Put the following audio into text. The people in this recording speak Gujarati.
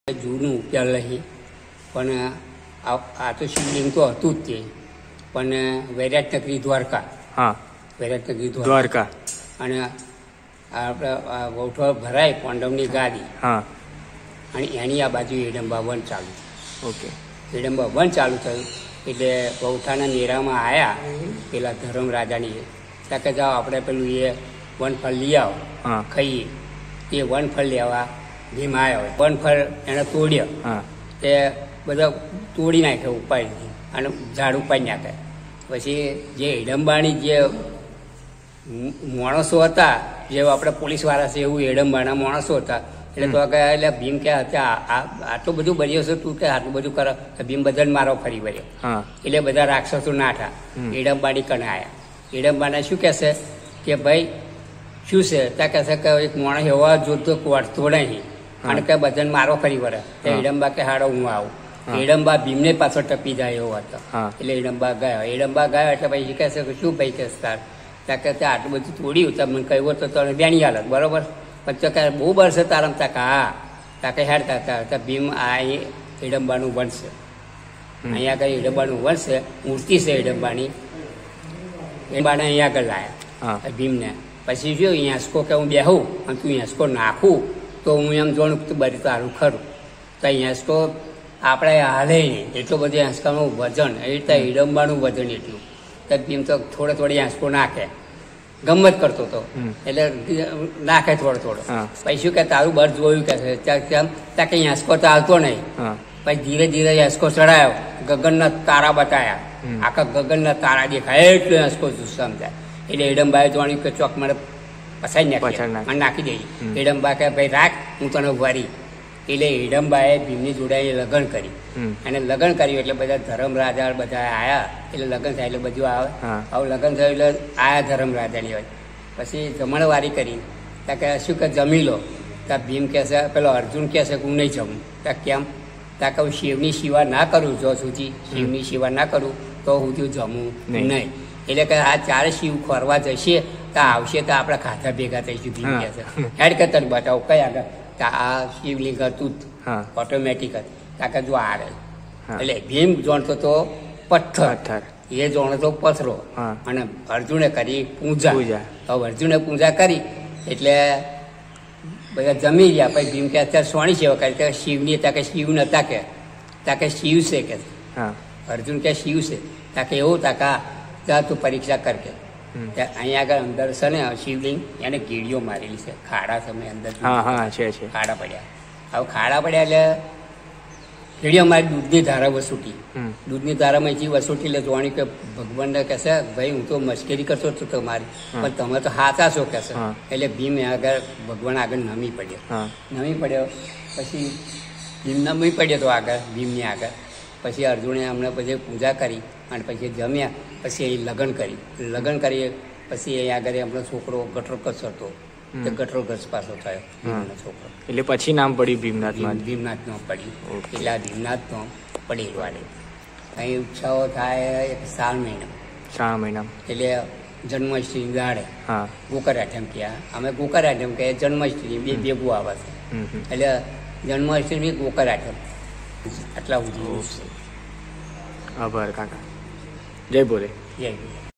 જૂનું ઉકેલ નહીં, પણ આ તો શિવલિંગ તો હતું જ તે, પણ વૈરાટનગરી દ્વારકા. હા, વૈરાટનગરી દ્વારકા. અને આપણે ગૌઠો ભરાય પાંડવની ગાદી. હા, અને એની આ બાજુ હિડમ્બા વન ચાલુ. ઓકે. હિડમ્બા વન ચાલુ થયું એટલે ગૌઠાના નેરામાં આવ્યા પેલા ધર્મ રાજાની. ત્યાં કે જાઓ આપણે પેલું એ વનફળ લઈ આવો, ખાઈએ. એ વનફળ લેવા ભીમ આવ્યો. વનફળ એને તોડ્યો. તે બધા તોડી નાખે ઉપાડી, અને ઝાડ ઉપાડી નાખે. પછી જે હિડમ્બાની જે માણસો હતા, જે આપણે પોલીસવાળા છે એવું હિડમ્બાના માણસો હતા. એટલે તો કે એટલે ભીમ કે આટલું બધું બન્યો છે તું કે આટલું બધું કરે, ભીમ બધાને મારો ફરી વર્યો. એટલે બધા રાક્ષસો નાઠા હિડમ્બાની કણે આવ્યા. હિડમ્બાને શું કહેશે કે ભાઈ શું છે? ત્યાં કહેશે કે એક માણસ એવા જોતો વળતો નહીં, અને કે બધાને મારો ફરી વળે. હિડમ્બા કે હાડો હું આવું. હિડમ્બા ભીમને પાછો ટપી જાય એવો હતો. એટલે હિડમ્બા ગયો. હિડમ્બા ગયો એટલે પછી કહેશે કે શું ભાઈ કે તાર? ત્યાં કે ત્યાં આટલું બધું તોડ્યું, તમે મને કહ્યું તો તને બેણી હાલત બરોબર. પછી કે બહુ બળશે તારમ. ત્યાં કે હા. ત્યાં કે હેડતા ભીમ આ હિડમ્બાનું વંશ છે. અહીંયા આગળ હિડમ્બાનું વંશ છે, મૂર્તિ છે હિડમ્બાની. હિડમ્બાને અહીંયા આગળ લાયા ભીમને. પછી જો હેંસકો કે હું બેહું અને તું હેંસકો નાખું તો હું એમ જોઉં કે બરી તારું ખરું. તો હેંસકો આપણે હાલે નહીં, એટલું બધું હેંસકાનું વજન, એ રીતે હિડમ્બાનું વજન એટલું. તો ભીમ તો થોડી હેંસકો નાખે, ગમત કરતો હતો એટલે નાખે થોડો. પછી શું કે તારું બર જોયું કે ત્યાં કે હેંસકો તો હાલતો નહીં. પછી ધીરે ધીરે હેંસકો ચડાયો, ગગનના તારા બતાયા, આખા ગગનના તારા દેખાય એટલું હેંસકો સમજાય. એટલે હિડમ્બાએ જાણ્યું કે ચોક મને પસાઈ નાખી નાખી દઈ. હિડમ્બા કે ભાઈ રાખ, હું તને વારી. એટલે હિડમ્બાએ ભીમની જોડે લગ્ન કરી. અને લગ્ન કર્યું એટલે બધા ધર્મ રાજા બધા આવ્યા. એટલે લગ્ન થાય એટલે બધું આવે. આવું લગ્ન થયું એટલે આયા ધર્મ રાજાની હોય. પછી જમણવારી કરી. ત્યાં કે શું કે જમી લો. ત્યાં ભીમ કહેશે, પેલો અર્જુન કહેશે કે હું નહીં જમું. ત્યાં કેમ? ત્યાં કહું શિવની સેવા ના કરું, જો સુધી શિવની સેવા ના કરું તો હું જમું નહીં. એટલે કે આ ચારે શિવ ખોરવા જશે તો આવશે તો આપણે ખાધા ભેગા થઈશું. ભીમ કહે છે હેડ કે તને બતાવો કઈ આગળ. આ શિવલિંગ હતું ઓટોમેટિક હતું. ત્યાં કે જો આ રહે. એટલે ભીમ જાણતો તો પથ્થર, એ જાણતો પથરો. અને અર્જુને કરી પૂજા. હવે અર્જુને પૂજા કરી એટલે બધા જમી ગયા. પછી ભીમ કે અત્યારે સોની સેવા કરી. ત્યાં શિવની, ત્યાં કે શિવ નતા કે, ત્યાં કે શિવ છે કે. અર્જુન કે શિવ છે. ત્યાં કે એવું? ત્યાં તું પરીક્ષા કર કે. અહીંયા આગળ અંદર છે ને શિવલિંગ, એને કીડીઓ મારેલી છે. ખાડા તમે અંદર ખાડા પડ્યા. હવે ખાડા પડ્યા એટલે કીડીઓ મારી દૂધની ધારા વસૂટી. દૂધની ધારામાં વસૂટી એટલે જોવાની કે ભગવાનને કહેશે ભાઈ હું તો મશ્કરી કરશો તો તમારી, પણ તમે તો હાચા છો કહેશે. એટલે ભીમ આગળ ભગવાન આગળ નમી પડ્યો. પછી ભીમ નમી પડ્યો તો આગળ ભીમની આગળ. પછી અર્જુને અમને પછી પૂજા કરી અને પછી જમ્યા. પછી અહીં લગ્ન કરી. પછી અહીં આગળ એમનો છોકરો ગટરોગસ હતો, તે ગટરોગસ પાછો થયો ભીમનો છોકરો. એટલે પછી નામ પડ્યું ભીમનાથ. ભીમનાથનો પડ્યું. એટલે આ ભીમનાથનો પડેલું વાળે. અહીં ઉત્સવો થાય શ્રાવણ મહિના. એટલે જન્માષ્ટમી દાડે ગોકરાઠમ કહ્યા. અમે ગોકરાઠમ કહીએ, જન્માષ્ટમી બે ભેગું આવે છે. એટલે જન્માષ્ટમી ગોકરાઠમ આટલા સુધી. આભાર કાકા. જય ભોલે. જય ભોલે.